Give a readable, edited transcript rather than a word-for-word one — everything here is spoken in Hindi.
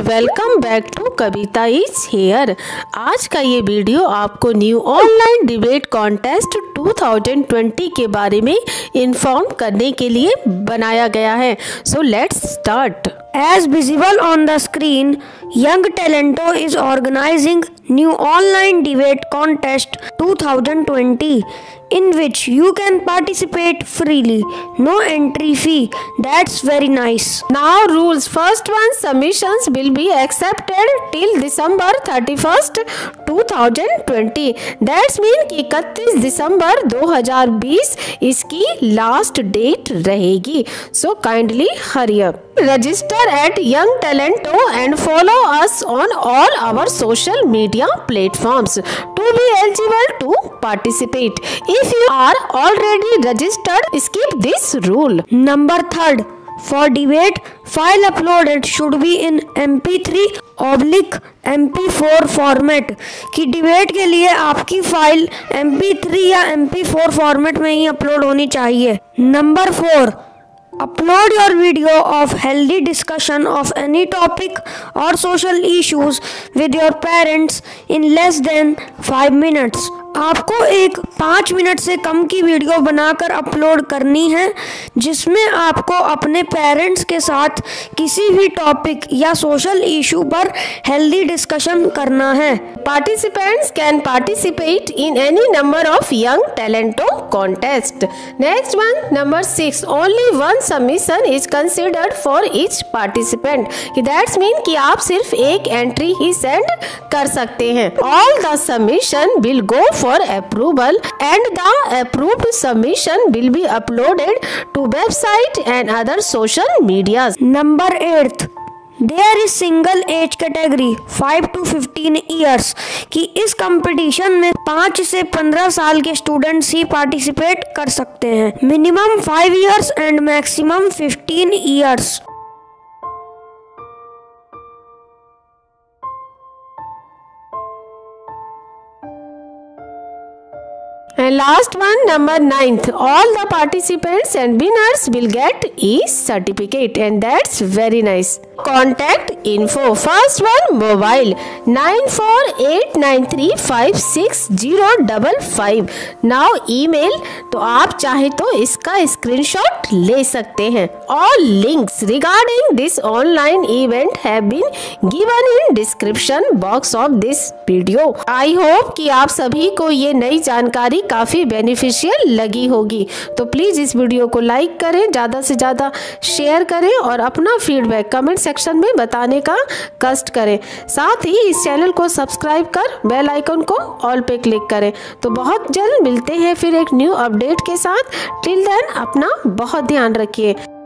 Welcome back to Kavita is here. आज का ये वीडियो आपको न्यू ऑनलाइन डिबेट कॉन्टेस्ट 2020 के बारे में इन्फॉर्म करने के लिए बनाया गया है। So let's start. As visible on the screen, Young Talento is organizing new online debate contest 2020 in which you can participate freely, no entry fee. That's very nice. Now rules. First one, submissions will be accepted till December 31st 2020. That's mean कि 31 दिसंबर 2020 इसकी लास्ट डेट रहेगी। So kindly hurry up. Register at Young Talento and follow us on all our social media platforms to be eligible to participate. If you are already registered, skip this rule. Number 3. For debate, file uploaded should be in MP3/MP4 format. कि डिबेट के लिए आपकी फाइल MP3 या MP4 फॉर्मेट में ही अपलोड होनी चाहिए। Number 4. Upload your video of healthy discussion of any topic or social issues with your parents in less than 5 minutes. आपको एक 5 मिनट से कम की वीडियो बनाकर अपलोड करनी है जिसमें आपको अपने पेरेंट्स के साथ किसी भी टॉपिक या सोशल इशू पर हेल्दी डिस्कशन करना है। Participants can participate in any number of Young Talento contest. Next one, number 6. Only one submission is considered for each participant. That's mean कि आप सिर्फ एक एंट्री ही सेंड कर सकते हैं। All the submission will go for approval and the approved submission will be uploaded to website and other social medias. Number 8. There is single age category 5 to 15 years कि इस कंपटीशन में 5 से 15 साल के स्टूडेंट्स ही पार्टिसिपेट कर सकते हैं। Minimum 5 years and maximum 15 years। And last one, number 9th. All the participants and winners will get e-certificate and that's very nice. Contact info. First one, mobile 9489356055। Now email, तो आप चाहे तो इसका स्क्रीनशॉट ले सकते हैं। All links regarding this online event have been given in description box of this video. I hope कि आप सभी को ये नई जानकारी काफ़ी बेनिफिशियल लगी होगी। तो प्लीज़ इस वीडियो को लाइक करें, ज़्यादा से ज़्यादा शेयर करें और अपना फीडबैक कमेंट सेक्शन में बताने का कष्ट करें। साथ ही इस चैनल को सब्सक्राइब कर बेल आइकन को ऑल पे क्लिक करें। तो बहुत जल्द मिलते हैं फिर एक न्यू अपडेट के साथ। टिल देन अपना बहुत ध्यान रखिए।